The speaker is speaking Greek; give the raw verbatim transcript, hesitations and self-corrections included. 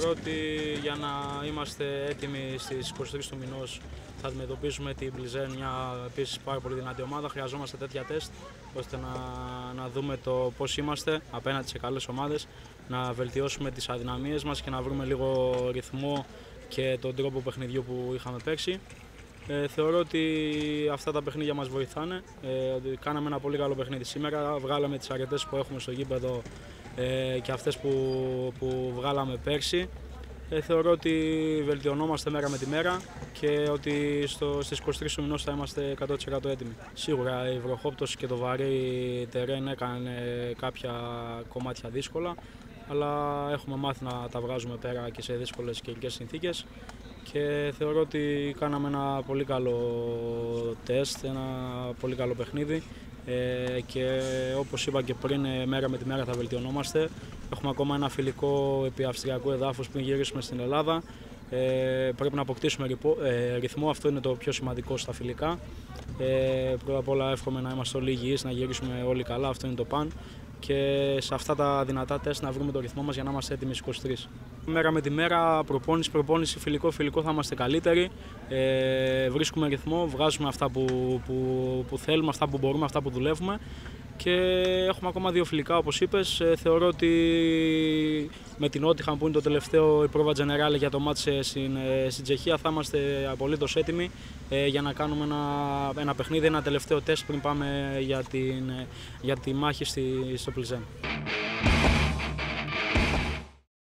θεωρώ ότι για να είμαστε έτοιμοι στις είκοσι τρεις του μηνός θα αντιμετωπίσουμε την Πλιζέν, μια επίσης πάρα πολύ δυνατή ομάδα. Χρειαζόμαστε τέτοια τεστ ώστε να, να δούμε το πώς είμαστε απέναντι σε καλές ομάδες, να βελτιώσουμε τις αδυναμίες μας και να βρούμε λίγο ρυθμό και τον τρόπο παιχνιδιού που είχαμε πέρσι. Ε, θεωρώ ότι αυτά τα παιχνίδια μας βοηθάνε. Ε, ότι κάναμε ένα πολύ καλό παιχνίδι σήμερα, βγάλαμε τις αρετές που έχουμε στο γήπεδο ε, και αυτές που, που βγάλαμε πέρσι. Ε, θεωρώ ότι βελτιωνόμαστε μέρα με τη μέρα και ότι στο, στις είκοσι τρεις του μηνός θα είμαστε εκατό τοις εκατό έτοιμοι. Σίγουρα η βροχόπτωση και το βαρύ τερέν έκανε κάποια κομμάτια δύσκολα, αλλά έχουμε μάθει να τα βγάζουμε πέρα και σε δύσκολες καιρικές συνθήκες και θεωρώ ότι κάναμε ένα πολύ καλό τεστ, ένα πολύ καλό παιχνίδι ε, και όπως είπα και πριν, μέρα με τη μέρα θα βελτιωνόμαστε. Έχουμε ακόμα ένα φιλικό επί αυστριακού εδάφους πριν γυρίσουμε στην Ελλάδα. Ε, πρέπει να αποκτήσουμε ε, ρυθμό, αυτό είναι το πιο σημαντικό στα φιλικά. Ε, πρώτα απ' όλα εύχομαι να είμαστε όλοι υγιείς, να γυρίσουμε όλοι καλά, αυτό είναι το παν. Και σε αυτά τα δυνατά τεστ να βρούμε το ρυθμό μας για να είμαστε έτοιμοι στις είκοσι τρεις. Μέρα με τη μέρα, προπόνηση, προπόνηση, φιλικό, φιλικό θα είμαστε καλύτεροι. Ε, βρίσκουμε ρυθμό, βγάζουμε αυτά που, που, που θέλουμε, αυτά που μπορούμε, αυτά που δουλεύουμε. Και έχουμε ακόμα δύο φιλικά, όπως είπες. Ε, θεωρώ ότι με την Νότιχαμ που είναι το τελευταίο η πρόβα Τζενεράλε για το μάτς στην, στην Τσεχία θα είμαστε απολύτως έτοιμοι ε, για να κάνουμε ένα, ένα παιχνίδι, ένα τελευταίο τεστ πριν πάμε για, την, για τη μάχη στη, στο Πλιζέν.